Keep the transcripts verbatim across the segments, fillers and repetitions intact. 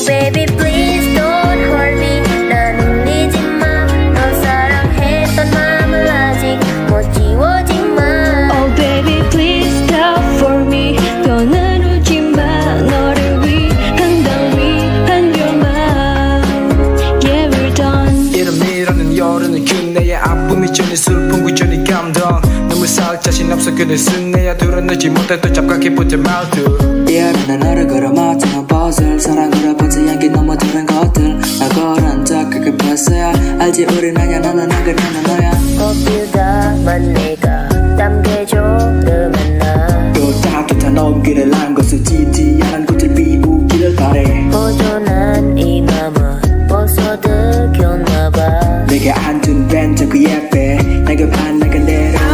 baby please don't hurt me. 난 울리지 마. 널 사랑했던 마음을 아직 못 지워지마. Oh baby please stop for me. 더는 울지 마. 너를 위한 널 위한 your mind. Yeah we're done. 이름이라는 여름은 균내의 아픔이 전이 슬픔 구전이 감동. 눈물 살 자신 없어 그대 쓴내야 드러내지 못해 또 잡각해 보자 말투. 이해는 너를 걸어맞추는 퍼즐 사랑으로 번지 향기 넘어드는 것들 날 걸은 적 그게 벌써야 알지 우린 아냐 나는 나그 나는 너야. 꽃피우다만 내가 담겨줘 그러면 나 또 따뜻한 온기를 안고서 지지 않은 꽃을 피우기를 바래. 보존한 이 맘은 벌써 들켰나봐. 내게 안준 벤처 그 예배 내게 반 내가 내려놔.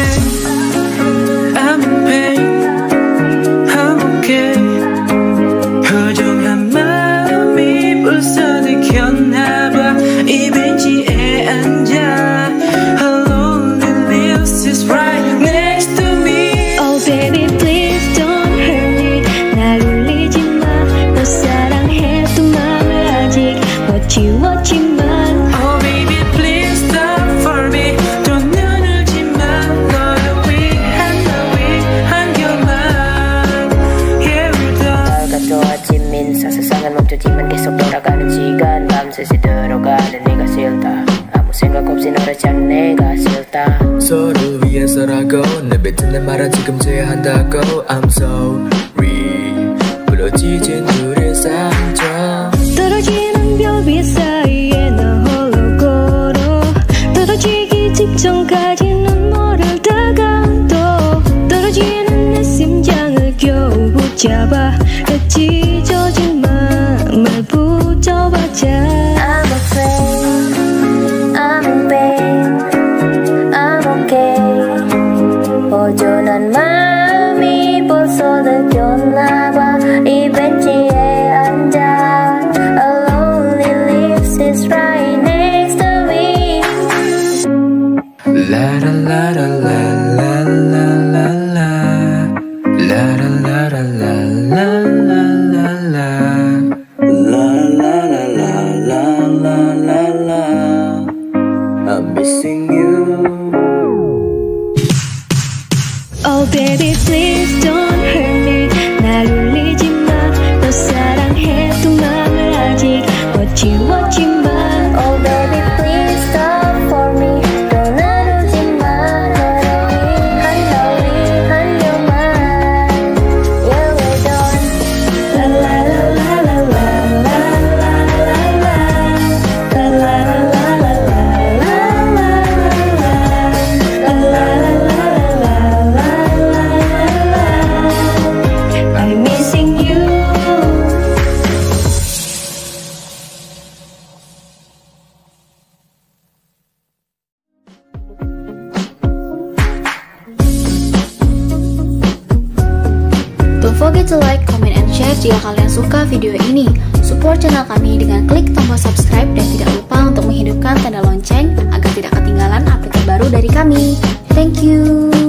I'm in pain, I'm okay. 허전한 마음이 벌써 들켰나봐. 이 벤치에 앉아 A lonely lives is right next to me. Oh baby please don't hurt me. 날 울리지 마. 너 사랑했던 마음을 아직 못 지웠지만. Oh baby please stop for me. 또 눈을 울지 마. 너를 위한 널 위한 your mind. Yeah we're done. 밝아 또 아침 인사 세상은 멈추지만 계속 돌아가는 시간. 밤새 새들어가는 네가 싫다. 아무 생각 없이 너를 찾는 내가 싫다. 서로 위해서라고 내뱉은 내 말은 지금 제한다고 I'm sorry 부러지진 둘의 상처. 떨어지는 별빛 사이에 너 홀로 걸어. 떨어지기 직전까지 눈물을 다가도 떨어지는 내 심장을 겨우 붙잡아. 찢어진 맘을 붙잡아자. I'm afraid, I'm in pain, I'm okay. 보존한 마음이 벌써 들켰나봐. 이 벤치에 앉아 A lonely lives is right next to me. La la la la la la la la la la la la la la la la la. La la la la la la la la. I'm missing you. Oh baby please don't hurt me. 날 울리지 마. 너 사랑했던 마음을 아직 못 지웠지만. Oh baby please stop for me. 또 날 울지 마. 너를 위한 널 위한 your mind. Yeah we're done. La la la la la la la la la la la la la I'm missing you. Don't forget to like, comment, and share jika kalian suka video ini. Support channel kami dengan klik tombol subscribe dan tidak lupa untuk menghidupkan tanda lonceng agar tidak ketinggalan update terbaru dari kami. Thank you.